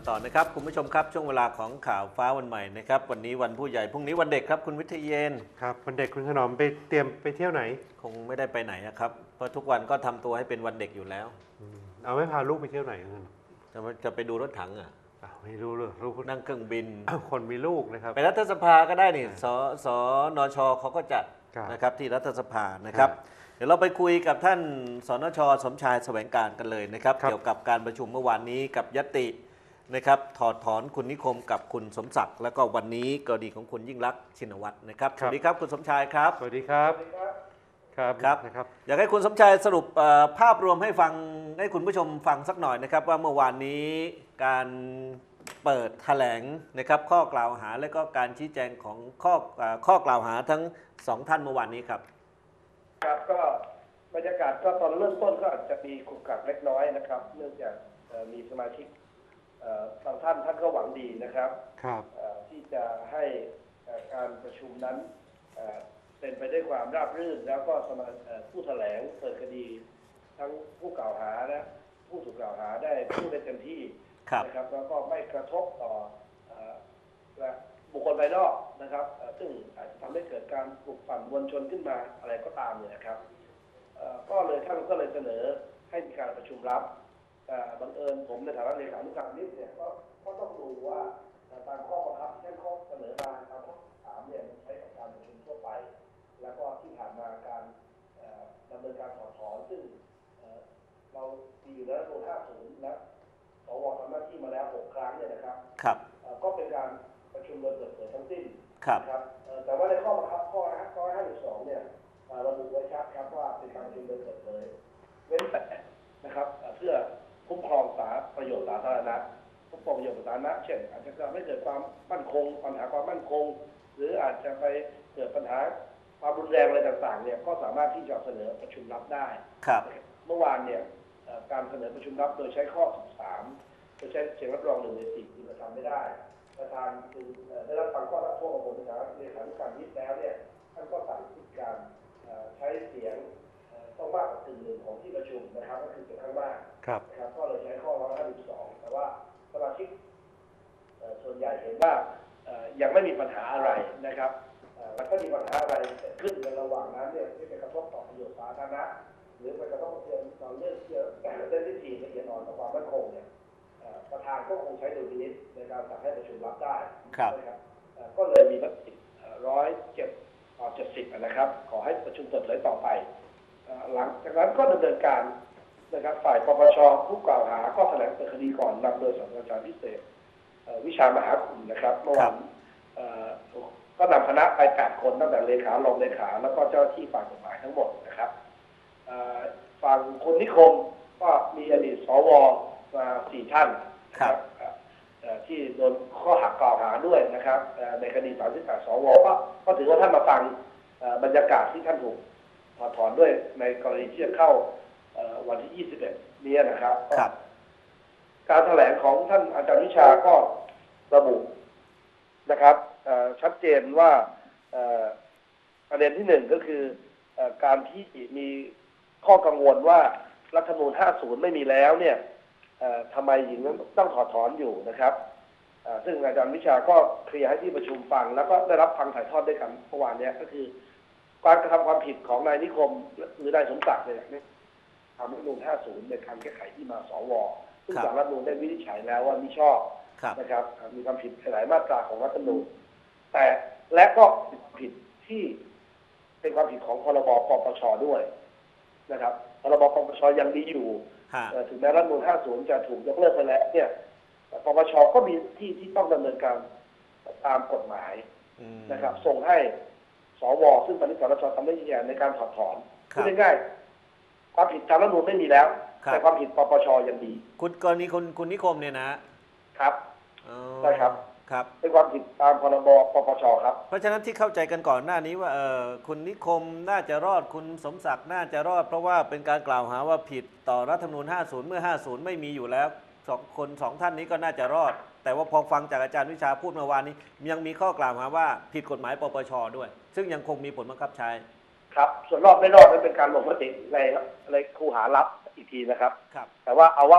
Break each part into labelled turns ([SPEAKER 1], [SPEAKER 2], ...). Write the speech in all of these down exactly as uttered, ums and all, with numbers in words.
[SPEAKER 1] ต่อนะครับคุณผู้ชมครับช่วงเวลาของข่าวฟ้าวันใหม่นะครับวันนี้วันผู้ใหญ่พรุ่งนี้วันเด็กครับคุณวิทยเยน
[SPEAKER 2] ครับวันเด็กคุณขนอมไปเตรียมไปเที่ยวไหน
[SPEAKER 1] คงไม่ได้ไปไหนครับเพราะทุกวันก็ทำตัวให้เป็นวันเด็กอยู่แล้ว
[SPEAKER 2] เอาไม่พาลูกไปเที่ยวไหนกัน
[SPEAKER 1] จะจะไปดูรถถังอ่ะ
[SPEAKER 2] ไม่รู้เลยลูก
[SPEAKER 1] นั่งเครื่องบิน
[SPEAKER 2] คนมีลูกนะครับ
[SPEAKER 1] ไปรัฐสภาก็ได้นี่สสนชเขาก็จัดนะครับที่รัฐสภานะครับเดี๋ยวเราไปคุยกับท่านสนชสมชายแสวงการกันเลยนะครับเกี่ยวกับการประชุมเมื่อวานนี้กับยตินะครับถอดถอนคุณนิคมกับคุณสมศักดิ์แล้วก็วันนี้กรณีของคุณยิ่งลักษณ์ชินวัตรนะครับสวัสดีครับคุณสมชายครับ
[SPEAKER 2] สวัสดีครับ
[SPEAKER 1] ครับครับนะครับอยากให้คุณสมชายสรุปภาพรวมให้ฟังให้คุณผู้ชมฟังสักหน่อยนะครับว่าเมื่อวานนี้การเปิดแถลงนะครับข้อกล่าวหาและก็การชี้แจงของข้อข้อกล่าวหาทั้งสองท่านเมื่อวานนี้ครับ
[SPEAKER 3] ครับก็บรรยากาศก็ตอนเริ่มต้นก็อาจจะมีขรุขระเล็กน้อยนะครับเนื่องจากมีสมาชิกบางท่านท่านก็หวังดีนะครับที่จะให้การประชุมนั้นเป็นไปด้วยความราบรื่นแล้วก็ผู้แถลงเปิดคดีทั้งผู้กล่าวหาและผู้ถูกกล่าวหาได้พูดได้เต็มที่นะครับแล้วก็ไม่กระทบต่อบุคคลภายนอกนะครับซึ่งอาจจะทำให้เกิดการปลุกปั่นมวลชนขึ้นมาอะไรก็ตามเนี่ยนะครับก็เลยท่านก็เลยเสนอให้มีการประชุมลับบังเอิญผมในฐานะเลขานุการนิดเนี่ยก็ก็ต้องดูว่าตามข้อบังคับที่ท่านข้อเสนอมาตามข้อสามเนี่ยใช้กับการประชุมทั่วไปแล้วก็ที่ผ่านมาการดำเนินการถอดถอนซึ่งเรามีอยู่แล้วโดยห้าศูนย์และสวทำหน้าที่มาแล้วหกครั้งเนี่ยนะครับ
[SPEAKER 1] ครับ
[SPEAKER 3] ก็เป็นการประชุมโดยเปิดเผยทั้งสิ้น
[SPEAKER 1] ครับ
[SPEAKER 3] ครับแต่ว่าในข้อบังคับข้อข้อห้าสิบสองเนี่ยระบุไว้ชัดครับว่าเป็นการประชุมโดยเปิดเผยเว้นแต่นะครับเพื่อคุ้มครองสาประโยชน์สาธารณะคุ้มครองประโยชน์สาธารณะเช่นอาจจะทำให้เกิดความมั่นคงปัญหาความมั่นคงหรืออาจจะไปเกิดปัญหาความรุนแรงอะไรต่างๆเนี่ยก็สามารถที่จะเสนอประชุมลับได้
[SPEAKER 1] ครับ
[SPEAKER 3] เมื่อวานเนี่ยการเสนอประชุมลับโดยใช้ข้อสิบสามโดยใช้เสียงรับรองหนึ่งในสี่ที่เราทำไม่ได้ประธานจึงได้รับฟังข้อรับโทษของผมนะครับเลขานุการนิดแล้วเนี่ยท่านก็สั่งให้การใช้เสียงต้องมากกว่ากึ่งหนึ่งของที่ประชุมนะครับก็คือเป็นข้างมากนะครับก็เลยใช้ข้อหนึ่งร้อยห้าสิบสองแต่ว่าสมาชิกส่วนใหญ่เห็นว่ายังไม่มีปัญหาอะไรนะครับแล้วก็มีปัญหาอะไรเกิดขึ้นในระหว่างนั้นเนี่ยที่ไปกระทบต่อประโยชน์สาธารณะหรือไปกระทบต่อเรื่องเกี่ยวกับเรื่องที่ทีละเอียดอ่อนต่อความมั่นคงเนี่ยประธานก็คงใช้ดุลพินิจในการสั่งให้ประชุมรับได้นะครับก็เลยมีมติร้อยเจ็ดต่อเจ็ดสิบนะครับขอให้ประชุมเปิดเผยต่อไปหลังจากนั้นก็ดำเนินการนะครับฝ่ายปปชผู้กล่าวหาก็แถลงเปิดคดีก่อนนำโดยศาสตราจารย์พิเศษวิชามหาคุณนะครับเมื่อวานก็นำคณะไปแปดคนตั้งแต่เลขารองเลขาแล้วก็เจ้าหน้าที่ฝ่ายกฎหมายทั้งหมดนะครับฝั่งคุณนิคมก็มีอดีตสวมาสี่ท่านนะครับที่โดนข้อหักกล่าวหาด้วยนะครับในคดีสามสิบแปดสวก็ก็ถือว่าท่านมาฟังบรรยากาศที่ท่านถูกถอดถอนด้วยในกรณีที่จะเข้าวันที่ยี่สิบเอ็ดนี้นะครับการแถลงของท่านอาจารย์วิชาก็ระบุนะครับชัดเจนว่าประเด็นที่หนึ่งก็คือการที่มีข้อกังวลว่ารัฐธรรมนูญห้าสิบไม่มีแล้วเนี่ยทำไมหญิงต้องถอดถอนอยู่นะครับซึ่งอาจารย์วิชาก็เคลียร์ให้ที่ประชุมฟังแล้วก็ได้รับฟังถ่ายทอดด้วยกันเมื่อวานนี้ก็คือการกระทำความผิดของนายนิคมหรือนายสมศักดิ์เนี่ยทำรัฐธรรมนูญห้าสิบในการแก้ไขที่มาสวซึ่งศาลรัฐธรรมนูญได้วินิจฉัยแล้วว่ามิชอบนะครับมีความผิดหลายมาตราของรัฐธรรมนูญแต่และก็ผิดที่เป็นความผิดของพรบปปชด้วยนะครับพรบปปชยังดีอยู่ถึงแม้รัฐธรรมนูญห้าสิบจะถูกยกเลิกไปแล้วเนี่ยปปชก็มีที่ที่ต้องดำเนินการตามกฎหมายนะครับส่งให้สวซึ่งตอนนี้สนชทำได้ยังในการถอดถอนพูดง่ายๆความผิดตามรัฐธรรมนูญไม่มีแล้วแต่ความผิดปปชยังมี
[SPEAKER 1] คุณกรณีคุณคุณนิคมเนี่ย
[SPEAKER 3] นะครับใช่ครับ
[SPEAKER 1] ครับ
[SPEAKER 3] เป็นความผิดตามพรบปปชครับ
[SPEAKER 1] เพราะฉะนั้นที่เข้าใจกันก่อนหน้านี้ว่าเออคุณนิคมน่าจะรอดคุณสมศักดิ์น่าจะรอดเพราะว่าเป็นการกล่าวหาว่าผิดต่อรัฐธรรมนูญห้าสิบเมื่อห้าสิบไม่มีอยู่แล้วสองคนสองท่านนี้ก็น่าจะรอดแต่ว่าพอฟังจากอาจารย์วิชาพูดเมื่อวานนี้ยังมีข้อกล่าวหาว่าผิดกฎหมายปปชด้วยซึ่งยังคงมีผลบังคับใช้
[SPEAKER 3] ครับส่วนรอดไม่รอดนั้นเป็นการลงมติในในคูหารับอีกทีนะครับแต่ว่าเอาว่าป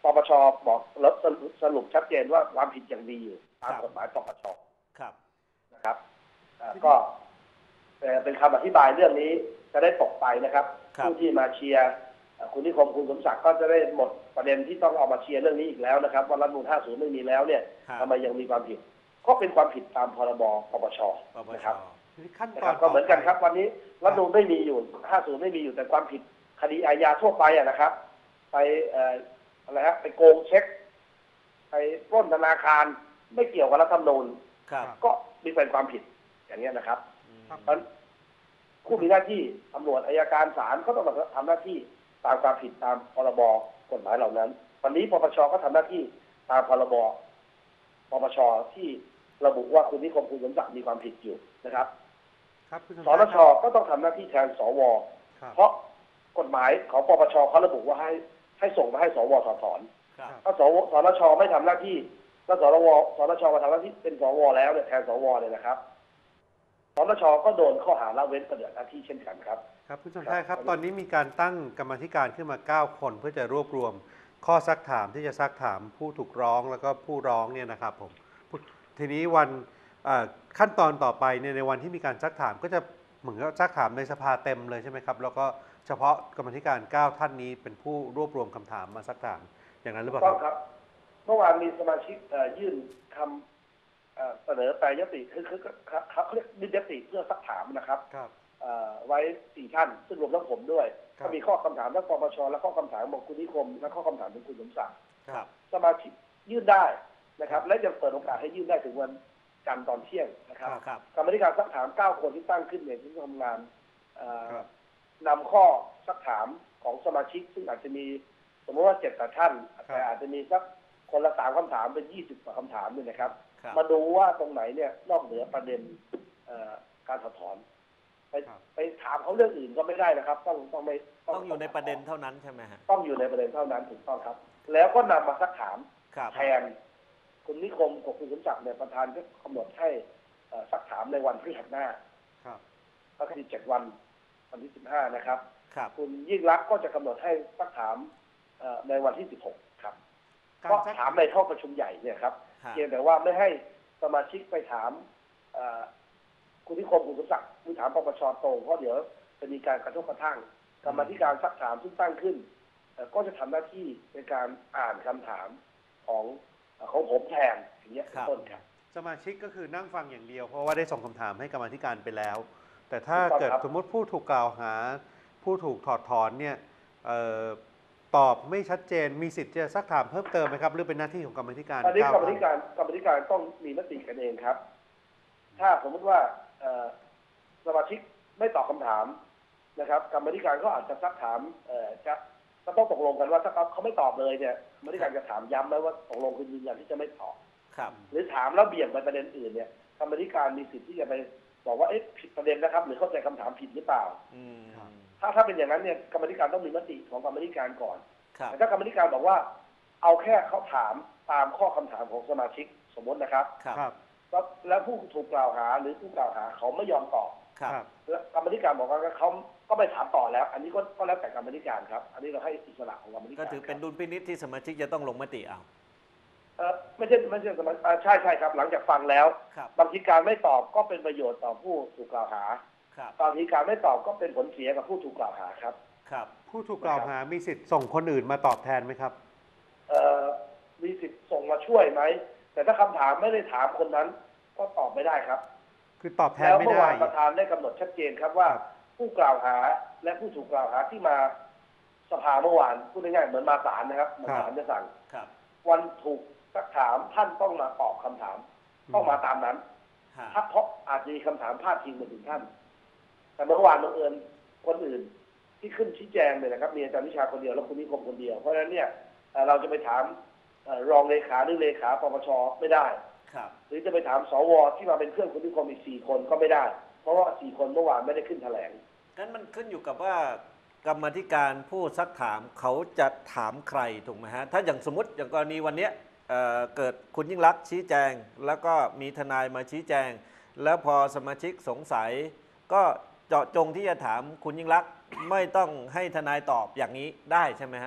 [SPEAKER 3] ปปชบอกแล้วสรุปชัดเจนว่าความผิดอย่างดีอยู่ตามกฎหมายปปช
[SPEAKER 1] ครับ
[SPEAKER 3] นะครับอ่าก็เอ่อเป็นคำอธิบายเรื่องนี้จะได้ตกไปนะครับ
[SPEAKER 1] ครับ
[SPEAKER 3] ผู้ที่มาเชียร์เอ่อคุณนิคมคุณสมศักดิ์ก็จะได้หมดประเด็นที่ต้องเอามาเชียร์เรื่องนี้อีกแล้วนะครับว่ารัฐธรรมนูญห้าสิบไม่มีแล้วเนี่ย
[SPEAKER 1] ครับ
[SPEAKER 3] ทำไมยังมีความผิดก็เป็นความผิดตามพรบปปช
[SPEAKER 1] ปป
[SPEAKER 3] นะ
[SPEAKER 1] ช
[SPEAKER 3] ครับ
[SPEAKER 2] ทีนี้ขั้น
[SPEAKER 3] นะ
[SPEAKER 2] ต
[SPEAKER 3] ค
[SPEAKER 2] อ
[SPEAKER 3] รั
[SPEAKER 2] น
[SPEAKER 3] บก็เหมือนกันครับ
[SPEAKER 2] ต่ไป
[SPEAKER 3] วันนี้รัฐธรรมนูญไม่มีอยู่ห้าสิบไม่มีอยู่แต่ความผิดคดีอาญาทั่วไปอะนะครับ ไปเอ่ออะไรฮะไปโกงเช็ค ไปปล้นธนาคารไม่เกี่ยวกับรัฐธรรมนูญ
[SPEAKER 1] ครับ
[SPEAKER 3] ก็มีเป็นความผิดอย่างนี้ยนะครับ
[SPEAKER 1] อืม
[SPEAKER 2] ครับ
[SPEAKER 3] เพราะฉะนั้นผู้มีหน้าที่ตำรวจอัยการศาลก็ต้องทำหน้าที่ตามความผิดตามพรบกฎหมายเหล่านั้น วันนี้ปปชก็ทำหน้าที่ตามพรบปปชที่ระบุว่าคุณนิคมคุณสมศักดิ์มีความผิดอยู่นะครับ
[SPEAKER 2] ครับคุณสม
[SPEAKER 3] ส
[SPEAKER 2] ชาย
[SPEAKER 3] นช
[SPEAKER 2] ครับ
[SPEAKER 3] ก็ต้องทำหน้าที่แทนสว
[SPEAKER 2] ครับ
[SPEAKER 3] เพราะกฎหมายของปปชเขาระบุว่าให้ให้ส่งมาให้สวถอดถอน
[SPEAKER 1] ครับ
[SPEAKER 3] ถ้าสวสนชไม่ทำหน้าที่แล้วสนวสนชมาทำหน้าที่เป็นสวแล้วเนี่ยแทนสวเนี่ยนะครับสนชก็โดนข้อหาละเว้นปฏิบัติหน้าที่เช่นกันครับ
[SPEAKER 2] ครับคุณสมชายครับตอนนี้มีการตั้งกรรมาธิการขึ้นมาเก้าคนเพื่อจะรวบรวมข้อซักถามที่จะซักถามผู้ถูกร้องแล้วก็ผู้ร้องเนี่ยนะครับผมทีนี้วันเอ่อขั้นตอนต่อไปเนี่ยในวันที่มีการซักถามก็จะเหมือนกับซักถามในสภาเต็มเลยใช่ไหมครับแล้วก็เฉพาะกรรมาธิการเก้าท่านนี้เป็นผู้รวบรวมคำถามมาซักถามอย่างนั้นหรือเปล่า
[SPEAKER 3] ต้
[SPEAKER 2] ค
[SPEAKER 3] อง
[SPEAKER 2] รับ
[SPEAKER 3] ครับ เมื่อวานมีสมาชิกเอ่อยื่นคำเอ่อเสนอแปรยติคือคือคือเขาเรียกนิยติเพื่อซักถามนะครับ
[SPEAKER 2] ครับ
[SPEAKER 3] เอ่อไว้สี่ท่านซึ่งรวมทั้งผมด้วย
[SPEAKER 2] ครับ
[SPEAKER 3] ก็มีข้อคำถามทั้งปปชและข้อคำถามของคุณนิคมและข้อคำถามของคุณสมศักดิ์
[SPEAKER 1] ครับ
[SPEAKER 3] สมาชิกยื่นได้นะครับ และยังเปิดโอกาสให้ยื่นได้ถึงวันจันทร์ตอนเที่ยงนะครับ
[SPEAKER 1] ครับ
[SPEAKER 3] กรรมาธิการซักถามเก้าคนที่ตั้งขึ้นเนี่ยที่ทำงานเอ่อ
[SPEAKER 2] ครับ
[SPEAKER 3] นำข้อซักถามของสมาชิก ซึ่งอาจจะมีสมมติว่าเจ็ดแปดท่านแต่อาจจะมีสักคนละสามคำถามเป็นยี่สิบกว่าคำถามเนี่ยนะครับ
[SPEAKER 1] ครับ
[SPEAKER 3] มาดูว่าตรงไหนเนี่ยนอกเหนือประเด็นเอ่อการถอดถอน ไป
[SPEAKER 2] ครับ
[SPEAKER 3] ไปถามเขาเรื่องอื่นก็ไม่ได้นะครับ ต้องต้องไม่
[SPEAKER 1] ต้องอยู่ในประเด็นเท่านั้นใช่ไหมฮะ
[SPEAKER 3] ต้องอยู่ในประเด็นเท่านั้นถูกต้องครับ แล้วก็นำมาซักถาม
[SPEAKER 1] ครับ
[SPEAKER 3] แทนคุณนิคมกับคุณสมศักดิ์เนี่ยประธานก็กำหนดให้เอ่อซักถามในวันพฤหัสหน้า
[SPEAKER 2] ครับ
[SPEAKER 3] ก็คือเจ็ดวันวันที่สิบห้านะครับ
[SPEAKER 1] ครับ
[SPEAKER 3] คุณยิ่งรักษณ์ก็จะกำหนดให้ซักถามเอ่อในวันที่สิบหกครับ
[SPEAKER 2] การ
[SPEAKER 3] ก็
[SPEAKER 2] ซัก
[SPEAKER 3] ถามในห้องประชุมใหญ่เนี่ยครับ
[SPEAKER 1] ฮะ
[SPEAKER 3] เพียงแต่ว่าไม่ให้สมาชิกไปถามเอ่อคุณนิคมคุณสมศักดิ์หรือถามปปชตรงเพราะเดี๋ยวจะมีการกระทบกระทั่งกรรมาธิการซักถามซึ่งตั้งขึ้นเอ่อก็จะทำหน้าที่ในการอ่านคำถามของเอ่อของผมแทนอย่างเงี้ยเป็นต้นครับ
[SPEAKER 2] สมาชิกก็คือนั่งฟังอย่างเดียว เพราะว่าได้ส่งคำถามให้กรรมาธิการไปแล้ว แต่ถ้า
[SPEAKER 3] ถูกต้อง
[SPEAKER 2] เกิด
[SPEAKER 3] ครับ
[SPEAKER 2] สมมติผู้ถูกกล่าวหา ผู้ถูกถอดถอนเนี่ยเอ่อตอบไม่ชัดเจนมีสิทธิ์จะซักถามเพิ่มเติมไหมครับหรือเป็นหน้าที่ของกรรมาธิการ
[SPEAKER 3] อันนี้
[SPEAKER 2] เก้าก
[SPEAKER 3] รรมาธิการกรรมาธิการต้องมีมติกันเองครับ ถ้าสมมติว่าเอ่อสมาชิกไม่ตอบคำถามนะครับ กรรมาธิการก็อาจจะซักถามเอ่อจะก็ต้องตกลงกันว่าถ้าเขาเขาไม่ตอบเลยเนี่ยกรรมาธิการจะถามย้ำไหมว่าตกลงคุณยืนยันที่จะไม่ตอบ
[SPEAKER 1] ครับ
[SPEAKER 3] หรือถามแล้วเบี่ยงไปประเด็นอื่นเนี่ยกรรมาธิการมีสิทธิ์ที่จะไปบอกว่าเอ๊ะผิดประเด็นนะครับ หรือเข้าใจคำถามผิดหรือเปล่า
[SPEAKER 1] อืม
[SPEAKER 3] ถ้าถ้าเป็นอย่างนั้นเนี่ยกรรมาธิการต้องมีมติของกรรมาธิการก่อน
[SPEAKER 1] ครับ
[SPEAKER 3] แต่ถ้ากรรมาธิการบอกว่าเอาแค่เขาถามตามข้อคำถามของสมาชิกสมมตินะครับ
[SPEAKER 1] ครับ
[SPEAKER 2] ครับ
[SPEAKER 3] แล้วแล้วผู้ถูกกล่าวหาหรือผู้กล่าวหาเขาไม่ยอมตอบ
[SPEAKER 1] ครับ
[SPEAKER 2] ครับ
[SPEAKER 3] แล้วกรรมาธิการบอกว่าเขาก็ไม่ถามต่อแล้ว อันนี้ก็ก็แล้วแต่กรรมาธิการครับ อันนี้เราให้อิสระของกรรมาธิ
[SPEAKER 1] ก็
[SPEAKER 3] การ
[SPEAKER 1] ถือเป็น
[SPEAKER 3] ครับ
[SPEAKER 1] ดุลพินิจที่สมาชิกจะต้องลงมติเอา
[SPEAKER 3] เออไม่ใช่ไม่ใช่สมาอ่าใช่ใช่ครับ หลังจากฟังแล้ว
[SPEAKER 1] ครับ
[SPEAKER 3] บางทีการไม่ตอบก็เป็นประโยชน์ต่อผู้ถูกกล่าวหา
[SPEAKER 1] ครับ
[SPEAKER 3] บางทีการไม่ตอบก็เป็นผลเสียกับผู้ถูกกล่าวหาครับ
[SPEAKER 1] ครับ
[SPEAKER 2] ผู้ถูกกล่าวหามีสิทธิ์ส่งคนอื่นมาตอบแทนไหมครับ
[SPEAKER 3] เอ่อมีสิทธิ์ส่งมาช่วยไหมแต่ถ้าคำถามไม่ได้ถามคนนั้นก็ตอบไม่ได้ครับ
[SPEAKER 2] คือตอบแทน
[SPEAKER 3] แล้ว
[SPEAKER 2] ไม่
[SPEAKER 3] เมื่อ
[SPEAKER 2] ได้
[SPEAKER 3] วานประธานได้กำหนดชัดเจนครับว่า
[SPEAKER 2] ครับ
[SPEAKER 3] ผู้กล่าวหาและผู้ถูกกล่าวหาที่มาสภาเมื่อวานพูดง่ายๆเหมือนมาศาลนะครับเหมือนศาลจะสั่ง
[SPEAKER 1] ครับ
[SPEAKER 3] วันถูกซักถามท่านต้องมาตอบคำถาม ต้องมาตามนั้น
[SPEAKER 1] ฮะ
[SPEAKER 3] ถ้าเพราะอาจจะมีคำถามพาดพิงมาถึงท่าน แต่เมื่อวานบังเอิญคนอื่นที่ขึ้นชี้แจงเนี่ยนะครับมีอาจารย์วิชาคนเดียวและคุณนิคมคนเดียวเพราะฉะนั้นเนี่ยเอ่อเราจะไปถามเอ่อรองเลขาหรือเลขาปปชไม่ได้
[SPEAKER 1] ครับ
[SPEAKER 3] หรือจะไปถามสวที่มาเป็นเพื่อนคุณนิคมอีกสี่คนก็ไม่ได้ เพราะว่าสี่คนเมื่อวานไม่ได้ขึ้นแถลง
[SPEAKER 1] งั้นมันขึ้นอยู่กับว่ากรรมาธิการผู้ซักถามเขาจะถามใครถูกไหมฮะ ถ้าอย่างสมมติอย่างกรณีวันเนี้ยเอ่อเกิดคุณยิ่งรักษณ์ชี้แจง แล้วก็มีทนายมาชี้แจง แล้วพอสมาชิกสงสัย ก็เจาะจงที่จะถามคุณยิ่งรักษณ์ไม่ต้องให้ทนายตอบอย่างนี้ได้ใช่ไหมฮะ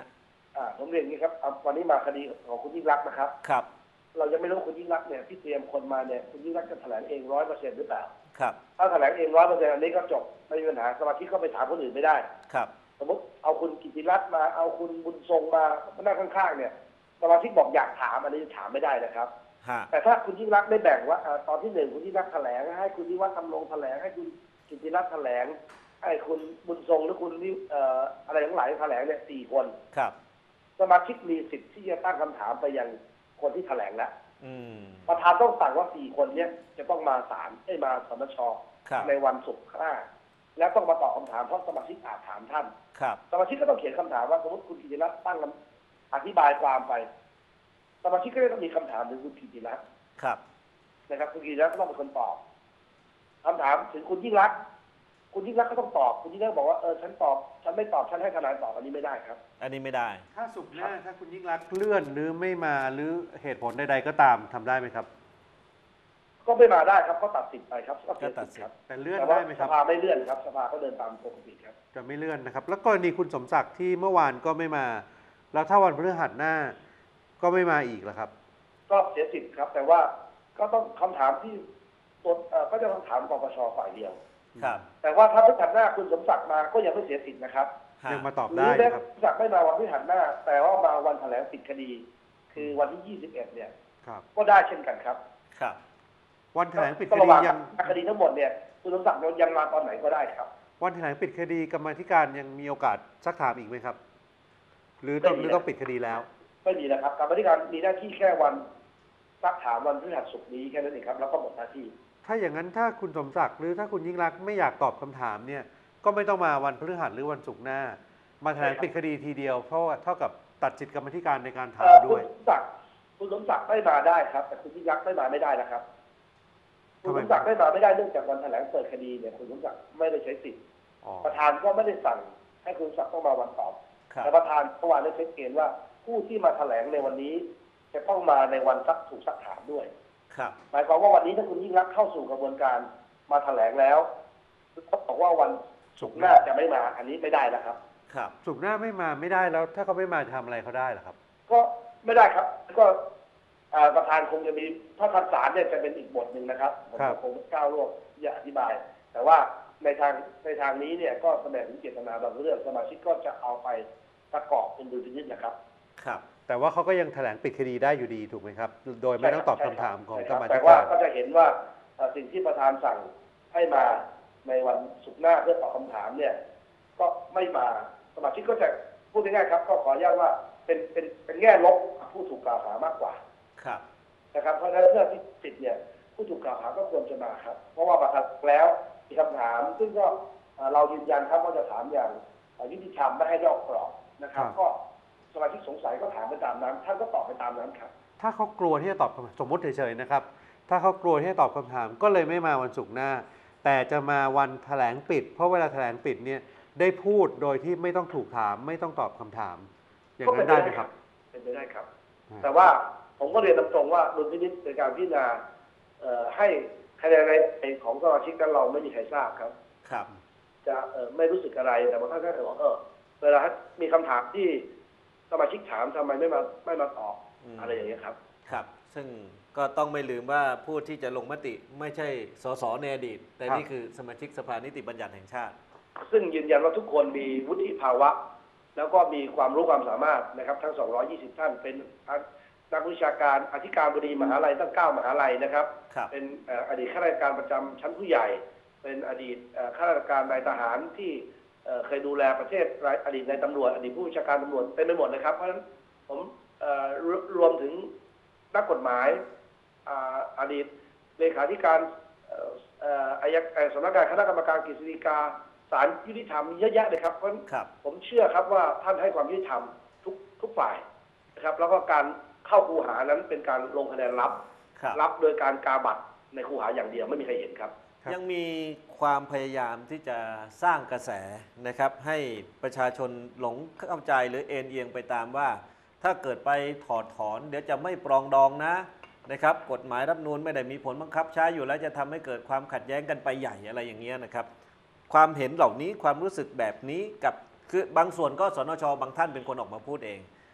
[SPEAKER 3] อ่าผมเรียนอย่างนี้ครับเอาวันนี้มาคดีของคุณยิ่งรักษณ์นะครับ
[SPEAKER 1] ครับ
[SPEAKER 3] เรายังไม่รู้คุณยิ่งรักษณ์เนี่ยที่เตรียมคนมาเนี่ยคุณยิ่งรักษณ์จะแถลงเองร้อยเปอร์เซ็นต์หรือเปล่า
[SPEAKER 1] ครับ
[SPEAKER 3] ถ้าแถลงเองร้อยเปอร์เซ็นต์อันนี้ก็จบไม่มีปัญหาสมาชิกก็ไปถามคนอื่นไม่ได้
[SPEAKER 1] ครับ
[SPEAKER 3] สมมติเอาคุณกิติรัตน์มาเอาคุณบุญทรงมามานั่งข้างๆเนี่ยสมาชิกบอกอยากถามอันนี้ถามไม่ได้นะครับ
[SPEAKER 1] ฮะ
[SPEAKER 3] แต่ถ้าคุณยิ่งรักษณ์ได้แบ่งว่าอ่าตอนที่หนึ่งคุณยิ่งรักษณ์แถลงให้คุณนิวัฒน์ทำลงแถลงให้คุณกิติรัตน์แถลงให้คุณบุญทรงหรือคุณนิเอ่ออะไรทั้งหลายแถลงเนี่ยสี่คน
[SPEAKER 1] ครับ
[SPEAKER 3] สมาชิกมีสิทธิ์ที่จะตั้งคำถามไปยังคนที่แถลงแล้ว
[SPEAKER 1] อืม
[SPEAKER 3] ประธานต้องสั่งว่าสี่คนเนี้ยจะต้องมาศาลให้มาสนช
[SPEAKER 1] ครับ
[SPEAKER 3] ในวันศุกร์ข้างหน้าแล้วต้องมาตอบคำถามเพราะสมาชิกอาจถามท่าน
[SPEAKER 1] ครับ
[SPEAKER 3] สมาชิกก็ต้องเขียนคำถามว่าสมมติคุณกิติรัตน์ตั้งคำอธิบายความไป สมาชิกก็จะต้องมีคำถามถึงคุณกิติรัตน์
[SPEAKER 1] ครับ
[SPEAKER 3] นะครับคุณกิติรัตน์ก็ต้องเป็นคนตอบคำถามถึงคุณยิ่งรักษณ์คุณยิ่งรักษณ์ก็ต้องตอบคุณยิ่งรักษณ์บอกว่าเออฉันตอบฉันไม่ตอบฉันให้ทนายตอบอันนี้ไม่ได้ครับ
[SPEAKER 1] อันนี้ไม่ได้
[SPEAKER 2] ถ้าสุกร์หน้าถ้าคุณยิ่งรักษณ์เลื่อนหรือไม่มาหรือเหตุผลใดๆก็ตามทำได้ไหมครับ
[SPEAKER 3] ก็ไม่มาได้ครับก็ตัดสิทธิ์ไปครับก็เสีย
[SPEAKER 1] ก็ตัดสิทธิ์
[SPEAKER 3] ครับ
[SPEAKER 2] แต่เลื่อน
[SPEAKER 3] แต่ว่า
[SPEAKER 2] ได้ไหมค
[SPEAKER 3] ส
[SPEAKER 2] รับ
[SPEAKER 3] ภาไม่เลื่อนครับสภาก็เดินตามปกติครับ
[SPEAKER 2] จะไม่เลื่อนนะครับ แล้วกรณีคุณสมศักดิ์ที่เมื่อวานก็ไม่มา แล้วถ้าวันพฤหัสหน้าก็ไม่มาอีกเหรอครับ
[SPEAKER 3] ก็เสียสิทธิ์ครับ แต่ว่าก็ต้องคำถามที่ตัวเอ่อก็จะต้องถามปปชฝ่ายเดียว
[SPEAKER 1] ครับ
[SPEAKER 3] แต่ว่าถ้าพฤหัสหน้าคุณสมศักดิ์มาก็ยังไม่เสียสิทธิ์นะครับ
[SPEAKER 1] ฮะ
[SPEAKER 2] ยังมาตอบ
[SPEAKER 3] หรื
[SPEAKER 2] ได้
[SPEAKER 3] อแม้
[SPEAKER 2] นะครับ
[SPEAKER 3] สมศักดิ์ไม่มาวันพฤหัสหน้า แต่ว่ามาวันแถลงปิดคดี คือวันที่ยี่สิบเอ็ดเนี่ย
[SPEAKER 2] ครับ
[SPEAKER 3] ก็ได้เช่นกันครับ
[SPEAKER 1] ครับ
[SPEAKER 2] วันแถลงปิดค
[SPEAKER 3] ก็
[SPEAKER 2] ดี
[SPEAKER 3] ระหว่าง
[SPEAKER 2] ยัง
[SPEAKER 3] คดีทั้งหมดเนี่ยคุณสมศักดิ์ยังมาตอนไหนก็ได้ครับ
[SPEAKER 2] วันแถลงปิดคดีกรรมาธิการยังมีโอกาสซักถามอีกไหมครับ หรือต้อง
[SPEAKER 3] ไม่มี
[SPEAKER 2] หรือต้องปิดคดีแล้ว
[SPEAKER 3] ไม่มีนะครับกรรมาธิการมีหน้าที่แค่วันซักถามวันพฤหัสศุกร์นี้แค่นั้นเองครับแล้วก็หมดหน้าที่
[SPEAKER 2] ถ้าอย่างนั้นถ้าคุณสมศักดิ์หรือถ้าคุณยิ่งรักษณ์ไม่อยากตอบคำถามเนี่ยก็ไม่ต้องมาวันพฤหัสหรือวันศุกร์หน้า มาแถลงปิดคดีทีเดียวเพราะว่าเท่ากับตัดสิทธิกรรมาธิการในการถา
[SPEAKER 3] เอ่
[SPEAKER 2] ม
[SPEAKER 3] อคุ
[SPEAKER 2] ด้
[SPEAKER 3] ณ
[SPEAKER 2] วย
[SPEAKER 3] สมศักดิ์คุณสมศักดิ์ไม่มาได้ครับ แต่คุณยิ่งรักษณ์ไม่มาไม่ได้นะครับ คุณ
[SPEAKER 2] ทำไม
[SPEAKER 3] สมศักดิ์ไม่มาไม่ได้เนื่องจากวันแถลงเปิดคดีเนี่ยคุณสมศักดิ์ไม่ได้ใช้สิทธิ์
[SPEAKER 2] อ๋อ
[SPEAKER 3] ประธานก็ไม่ได้สั่งให้คุณสมศักดิ์ต้องมาวันตอบ
[SPEAKER 1] ครับ
[SPEAKER 3] แต่ประธานเมื่อวานได้เช็คเกณฑ์ว่าผู้ที่มาแถลงในวันนี้ จะต้องมาในวันซักถูกซักถามด้วย
[SPEAKER 1] ครับ
[SPEAKER 3] หมายความว่าวันนี้ถ้าคุณยิ่งรักษณ์เข้าสู่กระบวนการมาแถลงแล้วเขาบอกว่าวันศุกร์หน้าจะไม่มาอันนี้ไม่ได้นะครับ
[SPEAKER 1] ครับ
[SPEAKER 2] ศุกร์หน้าไม่มาไม่ได้แล้ว ถ้าเขาไม่มาจะทำอะไรเขาได้เหรอครับ
[SPEAKER 3] ก็ไม่ได้ครับก็อ่าประธานคงจะมีถ้าทางศาลเนี่ยจะเป็นอีกบทหนึ่งนะครับผม
[SPEAKER 2] ครับ
[SPEAKER 3] คงไม่ก้าวล่วงที่จะอธิบาย แต่ว่าในทางในทางนี้เนี่ยก็แสดงถึงเจตนาบางเรื่องสมาชิกก็จะเอาไปประกอบเป็นดุลพินิจนะครับ
[SPEAKER 1] ครับ
[SPEAKER 2] แต่ว่าเขาก็ยังแถลงปิดคดีได้อยู่ดีถูกไหมครับ โดยไม่ต้องตอบคำถามของกรรมาธิ
[SPEAKER 3] แต่ว่า
[SPEAKER 2] การ
[SPEAKER 3] ก็จะเห็นว่าเอ่อสิ่งที่ประธานสั่งให้มาในวันศุกร์หน้าเพื่อตอบคำถามเนี่ย ก็ไม่มาสมาชิกก็จะพูดง่ายๆครับ ก็ขออนุญาตว่าเป็นเป็นเป็นแง่ลบกับผู้ถูกกล่าวหามากกว่า
[SPEAKER 1] ครับ
[SPEAKER 3] นะครับเพราะฉะนั้นเพื่อที่สิทธิ์เนี่ยผู้ถูกกล่าวหาก็ควรจะมาครับ เพราะว่าประธานแล้วมีคำถาม ซึ่งก็เอ่อเรายืนยันครับว่าจะถามอย่างเอ่อยุติธรรมไม่ให้นอกกรอบนะครับ
[SPEAKER 2] ครับ
[SPEAKER 3] ก็สมาชิกสงสัยก็ถามไปตามนั้นท่านก็ตอบไปตามนั้นครับ
[SPEAKER 2] ถ้าเขากลัวที่จะตอบคำถามสมมติเฉยๆนะครับ ถ้าเขากลัวที่จะตอบคำถาม ก็เลยไม่มาวันศุกร์หน้า แต่จะมาวันแถลงปิด เพราะเวลาแถลงปิดเนี่ยได้พูดโดยที่ไม่ต้องถูกถาม ไม่ต้องตอบคำถาม อย่างนั้นได้ไหมครับ
[SPEAKER 3] เป็นไปได้ครับ
[SPEAKER 2] อืม
[SPEAKER 3] แต่ว่าผมก็เรียนตรงๆว่าดุลพินิจในการพิจารณาเอ่อให้คะแนนในของสมาชิกนั้นเราไม่มีใครทราบครับ
[SPEAKER 1] ครับ
[SPEAKER 3] จะเอ่อไม่รู้สึกอะไรแต่บางท่านก็จะบอกเออเวลามีคำถามที่สมาชิกถามทำไมไม่มาไม่มาตอบ
[SPEAKER 1] อืม
[SPEAKER 3] อะไรอย่างเงี้ยครับ
[SPEAKER 1] ครับ ซึ่งก็ต้องไม่ลืมว่าผู้ที่จะลงมติไม่ใช่สสในอดีต แต่
[SPEAKER 2] ครับ
[SPEAKER 1] นี่คือสมาชิกสภานิติบัญญัติแห่งชาติ
[SPEAKER 3] ซึ่งยืนยันว่าทุกคนมีวุฒิภาวะ แล้วก็มีความรู้ความสามารถนะครับ ทั้ง สองร้อยยี่สิบ ท่านเป็นนักวิชาการอธิการบดีมหาลัยตั้งเก้ามหาลัยนะครับ
[SPEAKER 1] ครับ
[SPEAKER 3] เป็นเอ่ออดีตข้าราชการประจำชั้นผู้ใหญ่ เป็นอดีตเอ่อข้าราชการนายทหารที่เอ่อเคยดูแลประเทศอดีตนายตำรวจอดีตผู้บัญชาการตำรวจเต็มไปหมดนะครับเพราะฉะนั้นผมเอ่อรวรวมถึงนักกฎหมายอ่าอดีตเลขาธิการเอ่อเอ่ออายการสำนักงานคณะกรรมการกฤษฎีกาศาลยุติธรรมมีเยอะแยะเลยครับเพราะฉะนั้น
[SPEAKER 1] ครับ
[SPEAKER 3] ผมเชื่อครับว่าท่านให้ความยุติธรรมทุกทุกฝ่ายนะครับ แล้วก็การเข้าคูหานั้นเป็นการลงคะแนนรับ
[SPEAKER 1] ครับ
[SPEAKER 3] รับโดยการกาบัตรในคูหาอย่างเดียวไม่มีใครเห็นครับ
[SPEAKER 2] ครับ
[SPEAKER 1] ยังมีความพยายามที่จะสร้างกระแสนะครับ ให้ประชาชนหลงเข้าใจหรือเอ็นเอียงไปตามว่า ถ้าเกิดไปถอดถอนเดี๋ยวจะไม่ปรองดองนะนะครับ กฎหมายรัฐธรรมนูญไม่ได้มีผลบังคับใช้อยู่แล้วจะทำให้เกิดความขัดแย้งกันไปใหญ่อะไรอย่างเงี้ยนะครับ ความเห็นเหล่านี้ความรู้สึกแบบนี้กับคือบางส่วนก็สนชบางท่านเป็นคนออกมาพูดเอง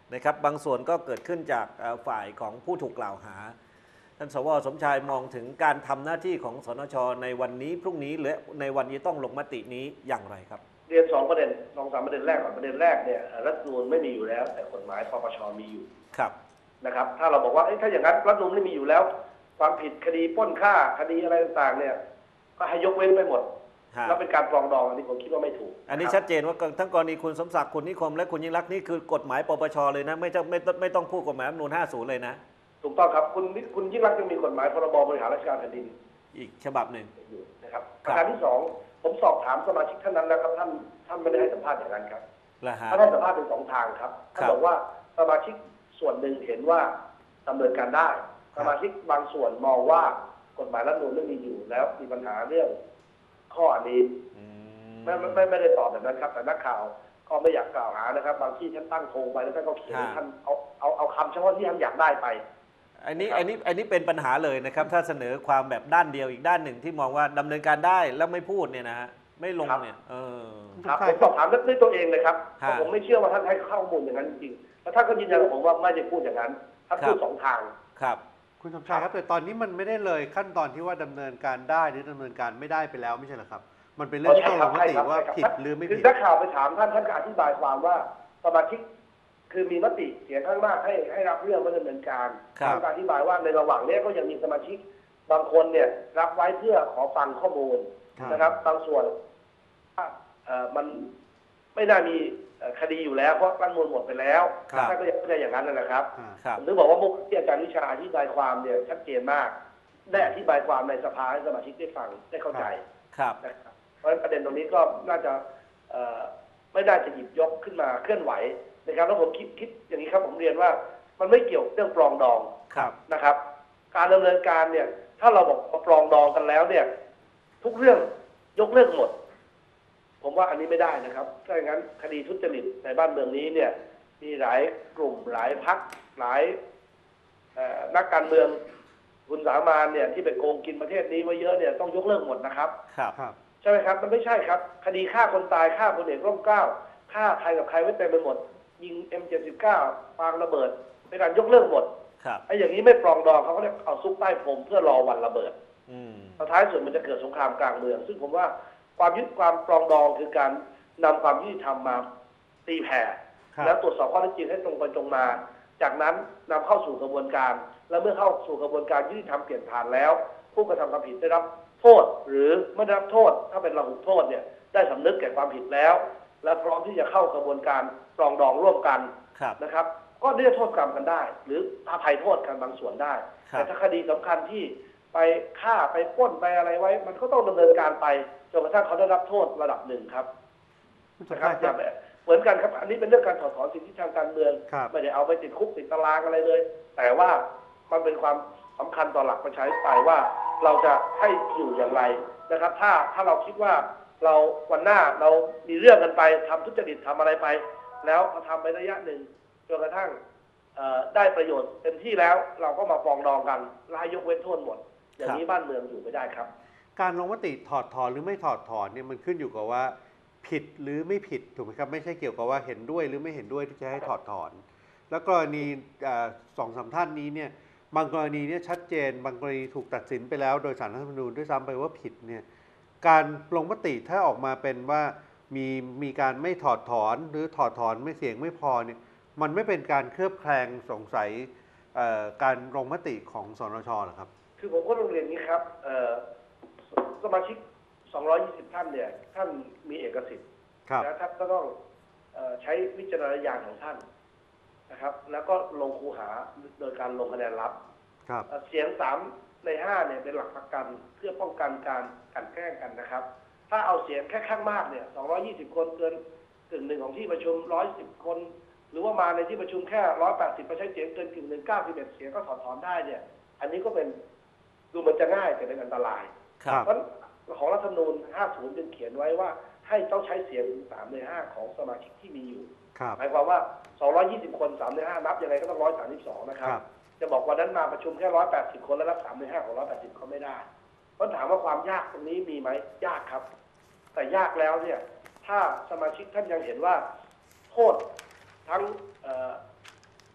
[SPEAKER 1] นะครับบางส่วนก็เกิดขึ้นจากเอ่อฝ่ายของผู้ถูกกล่าวหาท่านสวสมชายมองถึงการทำหน้าที่ของสนชในวันนี้พรุ่งนี้และในวันที่ต้องลงมตินี้อย่างไรครับ
[SPEAKER 3] เรียนสองประเด็นสองสามประเด็นแรกก่อนประเด็นแรกเนี่ยรัฐธรรมนูญไม่มีอยู่แล้วแต่กฎหมายปปชมีอยู่
[SPEAKER 1] ครับ
[SPEAKER 3] นะครับถ้าเราบอกว่าถ้าอย่างนั้นรัฐธรรมนูญไม่มีอยู่แล้วความผิดคดีปล้นฆ่าคดีอะไรต่างๆเนี่ยก็ให้ยกเว้นไปหมดแล้วเป็นการปรองดองอันนี้ผมคิดว่าไม่ถูก
[SPEAKER 1] อันนี้ชัดเจนว่าทั้งกรณีคุณสมศักดิ์คุณนิคมและคุณยิ่งรักษณ์นี่คือกฎหมายปปชเลยนะไม่ต้องไม่ไม่ต้องพูดกฎหมายรัฐธรรมนูญห้าสิบเลยนะ
[SPEAKER 3] ถูกต้องครับคุณคุณยิ่งรักษณ์ยังมีกฎหมายพรบบริหารราชการแผ่นดิน
[SPEAKER 1] อีกฉบับหนึ่ง
[SPEAKER 3] อยู่นะครับประการที่สองผมสอบถามสมาชิกท่านนั้นแล้วครับท่านท่านไม่ได้ให้สัมภาษณ์อย่างนั้นครับท่านให้สัมภาษณ์เป็นสองทางครับท่านบอกว่าสมาชิกส่วนหนึ่งเห็นว่าดำเนินการได้สมาชิกบางส่วนมองว่ากฎหมายรัฐธรรมนูญไม่มีอยู่แล้วมีปัญหาเรื่องข้ออันนี้ไม่ไม่ไม่ได้ตอบแบบนั้นครับแต่นักข่าวก็ไม่อยากกล่าวหานะครับบางที่ท่านตั้งโครงไปแล้วท่านก็เขียนท่านเอาเอาเอาคำเฉพาะที่ท่านอยากได้ไป
[SPEAKER 1] อันนี้อันนี้อันนี้เป็นปัญหาเลยนะครับถ้าเสนอความแบบด้านเดียวอีกด้านหนึ่งที่มองว่าดำเนินการได้แล้วไม่พูดเนี่ยนะฮะไม่ลงเนี่ยเออ
[SPEAKER 3] ครับผมสอบถามด้วยตัวเองเลยครับผมไม่เชื่อว่าท่านให้ข้อมูลอย่างนั้นจริงๆแล้วท่านก็ยืนยันกับผมว่าไม่ได้พูดอย่างนั้นท่านพูดสองทาง
[SPEAKER 1] ครับ
[SPEAKER 2] คุณสมชายครับแต่ตอนนี้มันไม่ได้เลยขั้นตอนที่ว่าดำเนินการได้หรือดำเนินการไม่ได้ไปแล้วไม่ใช่เหรอครับมันเป็นเรื่องที่ต้องลงมติว่าผิดหรือไม่ผิด
[SPEAKER 3] คือนักข่าวไปถามท่านท่านก็อธิบายความว่าสมาชิกคือมีมติเสียงข้างมากให้ให้รับเรื่องว่าดำเนินการท่านก็อธิบายว่าในระหว่างนี้ก็ยังมีสมาชิกบางคนเนี่ยรับไว้เพื่อขอฟังข้อมูลนะครับบางส่วนมันไม่น่ามีคดีอยู่แล้วเพราะรัฐธรรมนูญหมดไปแล้วท่านก็ยังเข้าใจอย่างนั้นนะครับผมถึงบอกว่ามุกที่อาจารย์วิชาอธิบายความเนี่ยชัดเจนมากได้อธิบายความในสภาให้สมาชิกได้ฟังได้เข้าใจนะครับเพราะฉะนั้นประเด็นตรงนี้ก็น่าจะไม่น่าจะหยิบยกขึ้นมาเคลื่อนไหวนะครับแล้วผมคิดคิดอย่างนี้ครับผมเรียนว่ามันไม่เกี่ยวเรื่องปรองดองนะครับการดำเนินการเนี่ยถ้าเราบอกปรองดองกันแล้วเนี่ยทุกเรื่องยกเลิกหมดผมว่าอันนี้ไม่ได้นะครับถ้าอย่างนั้นคดีทุจริตในบ้านเมืองนี้เนี่ยมีหลายกลุ่มหลายพรรคหลายนักการเมืองคุณสามานเนี่ยที่ไปโกงกินประเทศนี้ไว้เยอะเนี่ยต้องยกเลิกหมดนะครับ
[SPEAKER 1] ครับ
[SPEAKER 3] ใช่ไหมครับมันไม่ใช่ครับคดีฆ่าคนตายฆ่าพลเอกร่มเกล้าฆ่าใครกับใครไว้เต็มไปหมดยิง เอ็ม เจ็ดสิบเก้า ปางระเบิดเป็นการยกเลิกหมดไอ้อย่างนี้ไม่ปรองดองเขาก็เรียกเอาซุกใต้พรมเพื่อรอวันระเบิดสุดท้ายสุดมันจะเกิดสงครามกลางเมืองซึ่งผมว่าความยึดความปรองดองคือการนำความยุติธรรมมาตีแผ่แล้วตรวจสอบข้อเท็จจริงให้ตรงไปตรงมาจากนั้นนำเข้าสู่กระบวนการและเมื่อเข้าสู่กระบวนการยุติธรรมเปลี่ยนผ่านแล้วผู้กระทำความผิดได้รับโทษหรือไม่ได้รับโทษถ้าเป็นระหุโทษเนี่ยได้สำนึกแก่ความผิดแล้วและพร้อมที่จะเข้ากระบวนการปรองดองร่วมกันนะครับก็ได้โทษกรรมกันได้หรืออภัยโทษกันบางส่วนได้แต่ถ้าคดีสำคัญที่ไปฆ่าไปปล้นไปอะไรไว้มันก็ต้องดำเนินการไปจนกระทั่งเขาได้รับโทษระดับหนึ่งครับนะครับเหมือนกันครับอันนี้เป็นเรื่องการถอดถอนสิทธิทางการเมืองไม่ได้เอาไปติดคุกติดตารางอะไรเลยแต่ว่ามันเป็นความสำคัญต่อหลักประชาธิปไตยว่าเราจะให้อยู่อย่างไรนะครับถ้าถ้าเราคิดว่าเราวันหน้าเรามีเรื่องกันไปทำทุจริตทำอะไรไปแล้วพอทำไประยะหนึ่งจนกระทั่งได้ประโยชน์เต็มที่แล้วเราก็มาปรองดองกันและให้ยกเว้นโทษหมดอย่างนี้บ้านเมืองอยู่ไม่ได้ครับ
[SPEAKER 2] การลงมติถอดถอนหรือไม่ถอดถอนเนี่ยมันขึ้นอยู่กับว่าผิดหรือไม่ผิดถูกไหมครับไม่ใช่เกี่ยวกับว่าเห็นด้วยหรือไม่เห็นด้วยที่จะให้ถอดถอนแล้วกรณีสองสามท่านนี้เนี่ยบางกรณีเนี่ยชัดเจนบางกรณีถูกตัดสินไปแล้วโดยศาลรัฐธรรมนูญด้วยซ้ำไปว่าผิดเนี่ยการลงมติถ้าออกมาเป็นว่ามีมีการไม่ถอดถอนหรือถอดถอนไม่เสียงไม่พอเนี่ยมันไม่เป็นการเคลือบแคลงสงสัยการลงมติของสนช.หรอครับ
[SPEAKER 3] คือผมก็ต้องเรียนนี้ครับสมาชิกสองร้อยยี่สิบท่านเนี่ยท่านมีเอกสิทธิ์และท่านก็ต้องใช้วิจารณญาณของท่านนะครับแล้วก็ลงคูหาโดยการลงคะแนนลับเสียงสามในห้าเนี่ยเป็นหลักประกันเพื่อป้องกันการกันแกล้งกันนะครับถ้าเอาเสียงแค่ข้างมากเนี่ยสองร้อยยี่สิบคนเกินกึ่งหนึ่งของที่ประชุมหนึ่งร้อยสิบคนหรือว่ามาในที่ประชุมแค่หนึ่งร้อยแปดสิบไปใช้เสียงเกินกึ่งหนึ่งเก้าสิบเอ็ดเสียงก็ถอดถอนได้เนี่ยอันนี้ก็เป็นดูมันจะง่ายแต่เป็นอันตรายเพราะของรัฐธรรมนูญห้าสิบจึงเขียนไว้ว่าให้ต้องใช้เสียงสามในห้าของสมาชิกที่มีอยู่หมายความว่าสองร้อยยี่สิบคนสามในห้านับยังไงก็ต้องหนึ่งร้อยสามสิบสองนะครับจะบอกวันนั้นมาประชุมแค่หนึ่งร้อยแปดสิบคนแล้วรับสามในห้าของหนึ่งร้อยแปดสิบเขาไม่ได้เพราะถามว่าความยากตรงนี้มีไหมยากครับแต่ยากแล้วเนี่ยถ้าสมาชิกท่านยังเห็นว่าโทษทั้ง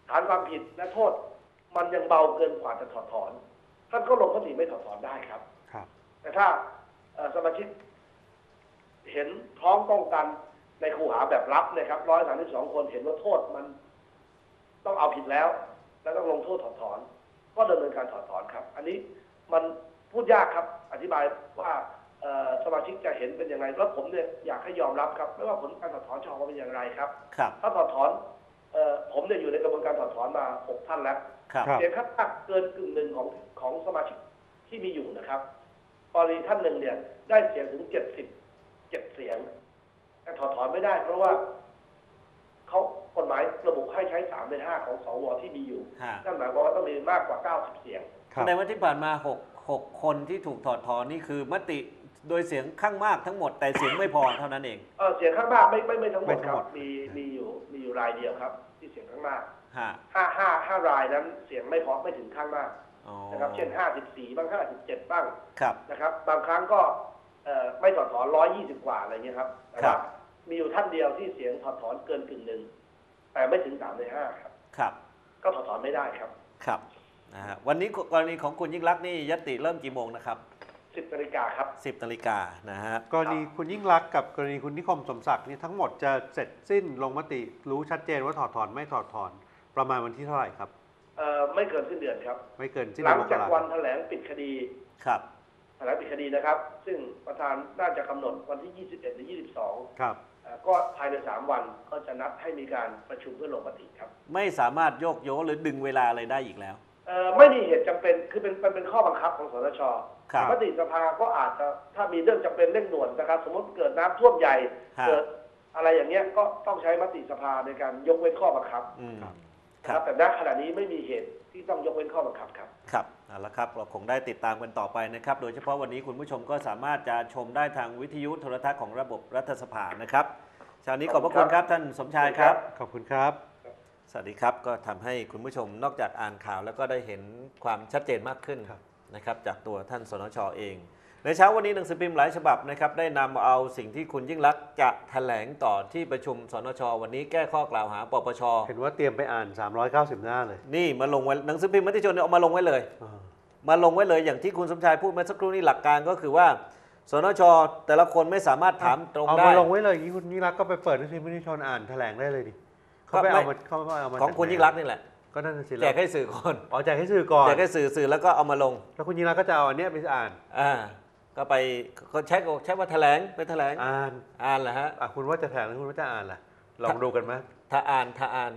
[SPEAKER 3] ฐานความผิดและโทษมันยังเบาเกินกว่าจะถอดถอนท่านก็ลงมติไม่ถอดถอนได้ครับ
[SPEAKER 2] ครับ
[SPEAKER 3] แต่ถ้าสมาชิกเห็นพร้อมต้องกันในคูหาแบบลับนะครับร้อยสามสิบสองคนเห็นว่าโทษมันต้องเอาผิดแล้วและต้องลงโทษถอดถอน ก็ดำเนินการถอดถอนครับ อันนี้มันพูดยากครับอธิบายว่าสมาชิกจะเห็นเป็นยังไงแล้วผมเนี่ยอยากให้ยอมรับครับไม่ว่าผลการถอดถอนจะออกมาเป็นอย่างไรครับ
[SPEAKER 1] ครับ
[SPEAKER 3] ถ้าถอดถอนผมเนี่ยอยู่ในกระบวนการถอดถอนมาหกท่านแล้ว
[SPEAKER 1] ครับ
[SPEAKER 3] เสียงข้างมากเกินกึ่งหนึ่งของของสมาชิกที่มีอยู่นะครับกรณีท่านหนึ่งเนี่ยได้เสียงถึงเจ็ดสิบเจ็ดเสียงแต่ถอดถอนไม่ได้ เพราะว่าเขากฎหมายระบุให้ใช้สามในห้าของสวที่มีอยู่นั่นหมายความว่าต้องมีมากกว่าเก้าสิบเสียง
[SPEAKER 1] แสดงว่าที่ผ่านมาหก หกคนที่ถูกถอดถอนนี่คือมติโดยเสียงข้างมากทั้งหมดแต่เสียงไม่พอเท่านั้นเอง
[SPEAKER 3] เออเสียงข้างมากไม่ไม่ไม่ทั้งหมดครับมีมีอยู่มีอยู่รายเดียวครับที่เสียงข้างมากห้าห้าห้ารายนั้นเสียงไม่พอไม่ถึงข้างมากนะครับเช่นห้าสิบสี่บ้างห้าสิบเจ็ดบ้างนะครับบางครั้งก็ไม่ถอดถอนร้อยยี่สิบกว่าอะไรเงี้ยครับแต่ว่ามีอยู่ท่านเดียวที่เสียงถอดถอนเกินกึ่งหนึ่งแต่ไม่ถึงสามในห้าครับ
[SPEAKER 1] ครับ
[SPEAKER 3] ก็ถอดถอนไม่ได้ครับ
[SPEAKER 1] ครับนะฮะวันนี้กรณีของคุณยิ่งลักษณ์นี่ยติเริ่มกี่โมงนะครับ
[SPEAKER 3] สิบนาฬิกาครับ
[SPEAKER 1] สิบนาฬิกานะฮะ
[SPEAKER 2] กรณีคุณยิ่งลักษณ์กับกรณีคุณนิคมสมศักดิ์นี่ทั้งหมดจะเสร็จสิ้นลงมติรู้ชัดเจนว่าถอดถอนไม่ถอดถอนประมาณวันที่เท่าไหร่ครับ
[SPEAKER 3] เอ่อไม่เกินสิ้นเดือนครับ
[SPEAKER 2] ไม่เกินสิ้น
[SPEAKER 3] เดือนหลังจากวันแถลงปิดคดี
[SPEAKER 1] ครับ
[SPEAKER 3] แถลงปิดคดีนะครับซึ่งประธานน่าจะกำหนดวันที่ยี่สิบเอ็ดหรือยี่สิบสอง
[SPEAKER 2] ครับ
[SPEAKER 3] ก็ภายในสามวันก็จะนัดให้มีการประชุมเพื่อลงมติครับ
[SPEAKER 1] ไม่สามารถโยกโยหรือดึงเวลาอะไรได้อีกแล้ว
[SPEAKER 3] เอ่อไม่มีเหตุจำเป็นคือเป็นเป็นข้อบังคับของสนช.มติสภาก็อาจจะถ้ามีเรื่องจำเป็นเร่งด่วนนะครับสมมติเกิดน้ำท่วมใหญ่เกิดอะไรอย่างเงี้ยก็ต้องใช้มติสภาในการยกเว้นข้อบังคับครับแต่ณขณะนี้ไม่มีเหตุที่ต้องยกเว้นข้อบังคับครับ
[SPEAKER 1] ครับเอาละครับเราคงได้ติดตามกันต่อไปนะครับโดยเฉพาะวันนี้คุณผู้ชมก็สามารถจะชมได้ทางวิทยุโทรทัศน์ของระบบรัฐสภานะครับเช้านี้ขอบพระคุณครับท่านสมชายครับ
[SPEAKER 2] ขอบคุณครับ
[SPEAKER 1] สวัสดีครับก็ทำให้คุณผู้ชมนอกจากอ่านข่าวแล้วก็ได้เห็นความชัดเจนมากขึ้นนะครับจากตัวท่านสนช.เองในเช้าวันนี้หนังสือพิมพ์หลายฉบับนะครับได้นำเอาสิ่งที่คุณยิ่งลักษณ์จะแถลงต่อที่ประชุมสนช.วันนี้แก้ข้อกล่าวหาปปช.
[SPEAKER 2] เห็นว่าเตรียมไปอ่านสามร้อยเก้าสิบหน้าเลย
[SPEAKER 1] นี่มาลงไว้หนังสือพิมพ์มติชนเนี่ยเอามาลงไว้เลยมาลงไว้เลยอย่างที่คุณสมชายพูดเมื่อสักครู่นี้หลักการก็คือว่าสนช.แต่ละคนไม่สามารถถามตรงได้
[SPEAKER 2] เอามาลงไว้เลยอย่างนี้คุณยิ่งลักษณ์ก็ไปเปิดหนังสือพิมพ์มติชนอ่านแถลงได้เลยดิเขาไปเอามาเขาไปเอามา
[SPEAKER 1] ของคุณยิ่งลักษณ์นี่แหละ
[SPEAKER 2] ก็นั่นสิ
[SPEAKER 1] แจกให้สื่อก่อน
[SPEAKER 2] อ๋อแจกให้สื่อก่อน
[SPEAKER 1] แจกให้สื่อสื่อแล้วก็เอามาลง
[SPEAKER 2] แล้วคุณยิ่งรักก็จะเอาอันเนี้ยไปอ่าน
[SPEAKER 1] อ่าก็ไปก็ใช้ใช้ว่าแถลงไปแถลง
[SPEAKER 2] อ่าน
[SPEAKER 1] อ่านเหรอฮะ
[SPEAKER 2] อ่ะคุณว่าจะแถลงหรือคุณว่าจะอ่านล่ะลองดูกันไหม
[SPEAKER 1] ถ้าอ่านถ้าอ่าน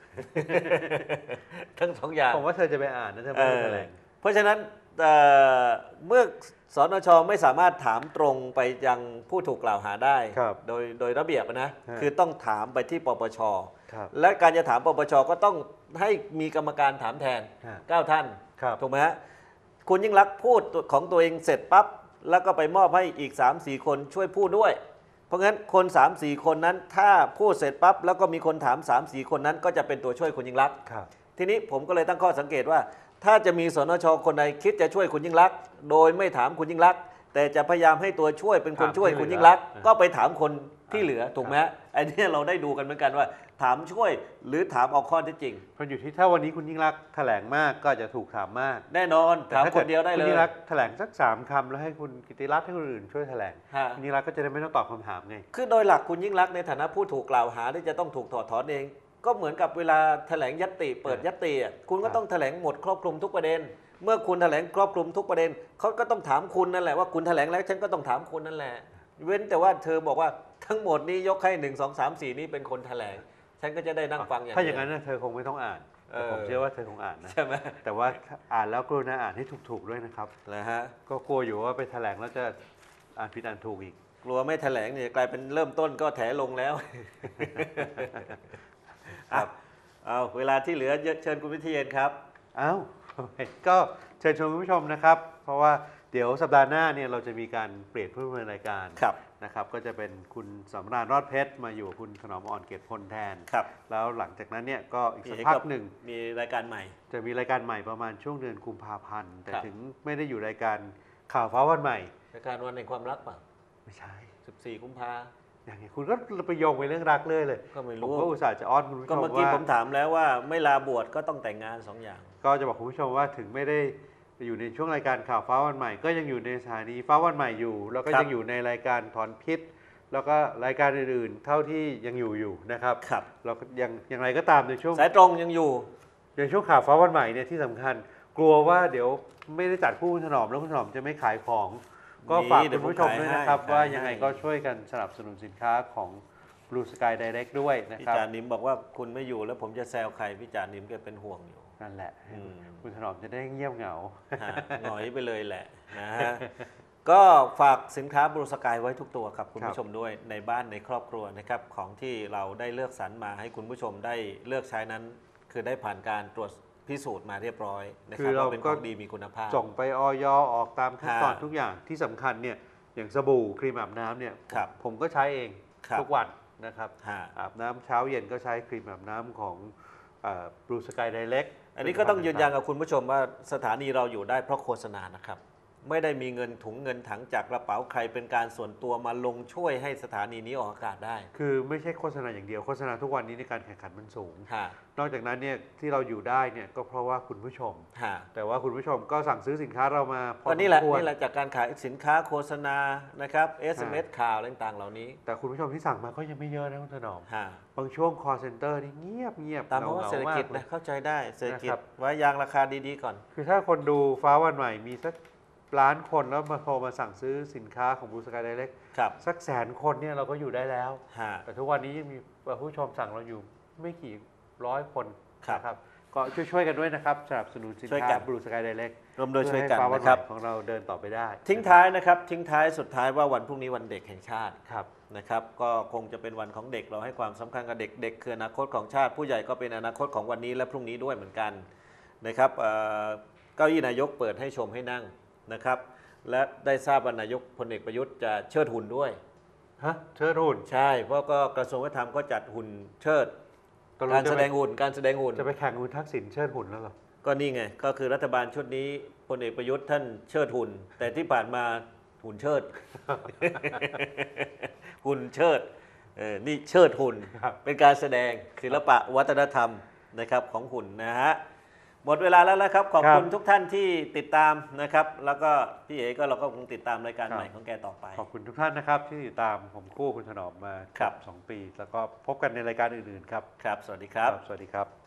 [SPEAKER 1] ทั้งสองอย่าง
[SPEAKER 2] ผมว่าเธอจะไปอ่านนะเธอไม่ได้แถลง
[SPEAKER 1] เพราะฉะนั้นเมื่อสนช.ไม่สามารถถามตรงไปยังผู้ถูกกล่าวหาได้โดยโดยระเบียบนะคือต้องถามไปที่ปปช.และการจะถามปปช.ก็ต้องให้มีกรรมการถามแทนเก้าท่านถูกไหมฮะคุณยิ่งลักษณ์พูดของตัวเองเสร็จปั๊บแล้วก็ไปมอบให้อีก สามสี่ คนช่วยพูดด้วยเพราะงั้นคน สามสี่ คนนั้นถ้าพูดเสร็จปั๊บแล้วก็มีคนถาม สามสี่ คนนั้นก็จะเป็นตัวช่วยคุณยิ่งลักษณ์ทีนี้ผมก็เลยตั้งข้อสังเกตว่าถ้าจะมีสนช.คนใดคิดจะช่วยคุณยิ่งลักษณ์โดยไม่ถามคุณยิ่งลักษณ์แต่จะพยายามให้ตัวช่วยเป็นคนช่วยคุณยิ่งลักษณ์ก็ไปถามคนที่เหลือถูกไหมไอ้นี่เราได้ดูกันเหมือนกันว่าถามช่วยหรือถามเอาข้อที่จริง
[SPEAKER 2] เพราะอยู่ที่ถ้าวันนี้คุณยิ่งลักษณ์แถลงมากก็จะถูกถามมาก
[SPEAKER 1] แน่นอนถามคนเดียวได้เลย
[SPEAKER 2] คุณยิ่งลักษณ์แถลงสักสามคำแล้วให้คุณกิติรัตน์ให้คนอื่นช่วยแถลงคุณยิ่งลักษณ์ก็จะได้ไม่ต้องตอบคำถามไง
[SPEAKER 1] คือโดยหลักคุณยิ่งลักษณ์ในฐานะผู้ถูกกล่าวหาที่จะต้องถูกถอดถอนเองก็เหมือนกับเวลาแถลงญัตติเปิดญัตติคุณก็ต้องแถลงหมดครอบคลุมทุกประเด็นเมื่อคุณแถลงครอบคลุมทุกประเด็นเขาก็ต้องถามคุณนั่นแหละว่าคุณแถลงแล้วฉันก็ต้องถามคุณนั่นแหละเว้นแต่ว่าเธอบอกว่าทั้งหมดนี้ยกให้หนึ่งสองสามสี่นี้เป็นคนแถลงฉันก็จะได้นั่งฟังอย่าง
[SPEAKER 2] ถ้าอย่างนั้นเธอคงไม่ต้องอ่านผมเชื่อว่าเธอคงอ่านนะ
[SPEAKER 1] ใช่ไหม
[SPEAKER 2] แต่ว่าอ่านแล้วกรุณาอ่านให้ถูกๆด้วยนะครับ
[SPEAKER 1] นะฮะ
[SPEAKER 2] ก็กลัวอยู่ว่าไปแถลงแล้วจะอ่านผิดอ่านถูกอีก
[SPEAKER 1] กลัวไม่แถลงเนี่ยกลายเป็นเริ่มต้นก็แถลงแล้วครับเอาเวลาที่เหลือเชิญคุณวิเทียนครับ
[SPEAKER 2] อ้าวก็เชิญชวนคุณผู้ชมนะครับเพราะว่าเดี๋ยวสัปดาห์หน้าเนี่ยเราจะมีการเปลี่ยนผู้ดำเนินรายการนะครับก็จะเป็นคุณสำราญรอดเพชรมาอยู่คุณถนอมอ่อนเกตพลแทนแล้วหลังจากนั้นเนี่ยก็อีกสักพักหนึ่ง
[SPEAKER 1] มีรายการใหม่
[SPEAKER 2] จะมีรายการใหม่ประมาณช่วงเดือนกุมภาพันธ์แต่ถึงไม่ได้อยู่รายการข่าวฟ้าวันใหม่
[SPEAKER 1] รายการวันแห่งความรักป่ะ
[SPEAKER 2] ไม่ใช่
[SPEAKER 1] สิบสี่กุมภา
[SPEAKER 2] อย่างนี้คุณก็ไปโยงไปเรื่องรักเลยเลย
[SPEAKER 1] ก็ไม่
[SPEAKER 2] ผม
[SPEAKER 1] รู้
[SPEAKER 2] ก็อุตส่าห์จะอ้อนคุณผู้ช
[SPEAKER 1] ก็
[SPEAKER 2] ม
[SPEAKER 1] เมื่อกี้
[SPEAKER 2] ว่า
[SPEAKER 1] ผมถามแล้วว่าไม่ลาบวชก็ต้องแต่งงานสองอย่าง
[SPEAKER 2] ก็จะบอกคุณผู้ชมว่าถึงไม่ได้อยู่ในช่วงรายการข่าวฟ้าวันใหม่ ก็ยังอยู่ในสถานีฟ้าวันใหม่อยู่ แล้วก็
[SPEAKER 1] ครับ
[SPEAKER 2] ยังอยู่ในรายการถอนพิษ แล้วก็รายการอื่นๆ เท่าที่ยังอยู่อยู่นะครับ
[SPEAKER 1] ครับ
[SPEAKER 2] เราก็ยังอย่างไรก็ตามในช่วง
[SPEAKER 1] สายตรงยังอยู่
[SPEAKER 2] ในช่วงข่าวฟ้าวันใหม่เนี่ยที่สำคัญ กลัวว่าเดี๋ยวไม่ได้จัดคู่คุณถนอมแล้วคุณถนอมจะไม่ขายของ ก็ฝาก
[SPEAKER 1] เดี๋
[SPEAKER 2] คุ
[SPEAKER 1] ยวผม
[SPEAKER 2] ณผู้ชมด้วยนะครับ
[SPEAKER 1] ขายให้
[SPEAKER 2] ว่ายังไง
[SPEAKER 1] ขายให้
[SPEAKER 2] ก็ช่วยกันสนับสนุนสินค้าของ Blue Sky Direct ด้วยนะ
[SPEAKER 1] พี่
[SPEAKER 2] ครับ
[SPEAKER 1] จานิมบอกว่าคุณไม่อยู่แล้วผมจะแซวใครพี่จานิมแกเป็นห่วงอยู่
[SPEAKER 2] นั่นแหละ
[SPEAKER 1] อืม
[SPEAKER 2] คุณถนอมจะได้เงียบเหงา
[SPEAKER 1] ฮะหงอยไปเลยแหละนะฮะ ก็ฝากสินค้าบรูสกายไว้ทุกตัวครับคุณ
[SPEAKER 2] ครับ
[SPEAKER 1] ผู้ชมด้วยในบ้านในครอบครัวนะครับของที่เราได้เลือกสรรมาให้คุณผู้ชมได้เลือกใช้นั้น คือได้ผ่านการตรวจพิสูจน์มาเรียบร้อยนะค
[SPEAKER 2] คื
[SPEAKER 1] รับ
[SPEAKER 2] อเรา
[SPEAKER 1] ว่าเป็นข
[SPEAKER 2] ก็
[SPEAKER 1] องดีมีคุณภาพ
[SPEAKER 2] ส่งไปออยออกตามขั้นตอน
[SPEAKER 1] ฮะ
[SPEAKER 2] ทุกอย่างที่สำคัญเนี่ยอย่างสบู่ครีมอาบน้ำเนี่ย
[SPEAKER 1] ครับ
[SPEAKER 2] ผมก็ใช้เอง
[SPEAKER 1] ครับ
[SPEAKER 2] ทุกวันนะครับ
[SPEAKER 1] ฮะ
[SPEAKER 2] อาบน้ำเช้าเย็นก็ใช้ครีมอาบน้ำของบลูสกายไดเล็ก
[SPEAKER 1] อันนี้ก็ต้องยืนยันกับคุณผู้ชมว่าสถานีเราอยู่ได้เพราะโฆษณานะครับ ไม่ได้มีเงินถุงเงินถังจากกระเป๋าใครเป็นการส่วนตัวมาลงช่วยให้สถานีนี้ออกอากาศได้
[SPEAKER 2] คือไม่ใช่โฆษณาอย่างเดียวโฆษณาทุกวันนี้ในการแข่งขันมันสูง
[SPEAKER 1] ฮะ
[SPEAKER 2] นอกจากนั้นเนี่ยที่เราอยู่ได้เนี่ยก็เพราะว่าคุณผู้ชม
[SPEAKER 1] ฮะ
[SPEAKER 2] แต่ว่าคุณผู้ชมก็สั่งซื้อสินค้าเรามาพอ
[SPEAKER 1] ก็นี่แหละ
[SPEAKER 2] สมควร
[SPEAKER 1] นี่แหละจากการขายสินค้าโฆษณานะครับ เอส เอ็ม เอส ข่าวอะไรต่างๆเหล่านี้
[SPEAKER 2] แต่คุณผู้ชมที่สั่งมาก็ยังไม่เยอะนะคุณถนอม
[SPEAKER 1] ฮะ
[SPEAKER 2] บางช่วง call center นี่เงียบเงียบ
[SPEAKER 1] ตามภาวะ
[SPEAKER 2] หงๆ
[SPEAKER 1] เศรษฐกิจ
[SPEAKER 2] มากล
[SPEAKER 1] นะ
[SPEAKER 2] ย
[SPEAKER 1] เข้าใจได้เศรษฐกิจ
[SPEAKER 2] นะครับ
[SPEAKER 1] ไว้ยางราคาดีๆก่อน
[SPEAKER 2] คือถ้าคนดูฟ้าวันใหม่มีสักล้านคนแล้วมาโทรมาสั่งซื้อสินค้าของบลูสกายไดเล็ก
[SPEAKER 1] ครับ
[SPEAKER 2] สักแสนคนเนี่ยเราก็อยู่ได้แล้ว
[SPEAKER 1] ฮะ
[SPEAKER 2] แต่ทุกวันนี้ยังมีผู้ชมสั่งเราอยู่ไม่กี่ร้อยคน
[SPEAKER 1] ครับ
[SPEAKER 2] นะครับก็ช่วยๆกันด้วยนะครับสนับสนุนสิน
[SPEAKER 1] ช่วย
[SPEAKER 2] ค้า
[SPEAKER 1] กัน
[SPEAKER 2] บลูสกายไดเล็ก
[SPEAKER 1] รวมโดยช่วยกัน
[SPEAKER 2] ฟ้าวัน
[SPEAKER 1] นะ
[SPEAKER 2] ให
[SPEAKER 1] ครับ
[SPEAKER 2] ม่ของเราเดินต่อไปได้
[SPEAKER 1] ทิ้งท้ายนะครับ ทิ้งท้ายสุดท้ายว่าวันพรุ่งนี้วันเด็กแห่งชาติ
[SPEAKER 2] ครับ
[SPEAKER 1] นะครับก็คงจะเป็นวันของเด็กเราให้ความสำคัญกับเด็กเด็กคืออนาคตของชาติ ผู้ใหญ่ก็เป็นอนาคตของวันนี้และพรุ่งนี้ด้วยเหมือนกันนะครับเอ่อเก้าอี้นายกเปิดให้ชมให้นั่งนะครับและได้ทราบว่านายกพลเอกประยุทธ์จะเชิดหุ่นด้วย
[SPEAKER 2] ฮะเชิญหุ่น
[SPEAKER 1] ใช่เพราะก็กระทรวงวัฒนธรรมก็จัดหุ่นเชิด
[SPEAKER 2] ตกล
[SPEAKER 1] การ
[SPEAKER 2] จะ
[SPEAKER 1] แส
[SPEAKER 2] ไป
[SPEAKER 1] ดงหุ่นการแสดงหุ่น
[SPEAKER 2] จะไปแข่งคุณทักษิณเชิญหุ่นแล้วเหรอ
[SPEAKER 1] ก็นี่ไงก็คือรัฐบาลชุดนี้พลเอกประยุทธ์ท่านเชิดหุ่น แต่ที่ผ่านมาหุ่นเชิด หุ่นเชิดเออนี่เชิดหุ่น
[SPEAKER 2] ครับ
[SPEAKER 1] เป็นการแสดงศิลปะวัฒนธรรมนะครับของหุ่นนะฮะหมดเวลาแล้วนะครับขอบคุณทุกท่านที่ติดตามนะครับ แล้วก็พี่เอ๋ก็เราก็คงติดตามรายการใหม่ของแกต่อไป
[SPEAKER 2] ขอบคุณทุกท่านนะครับที่ติดตามผมกู้คุณถนอมมา
[SPEAKER 1] ครับ
[SPEAKER 2] สองปี แล้วก็พบกันในรายการอื่นๆครับ
[SPEAKER 1] ครับ สวัสดีครับ
[SPEAKER 2] สวัสดีครับ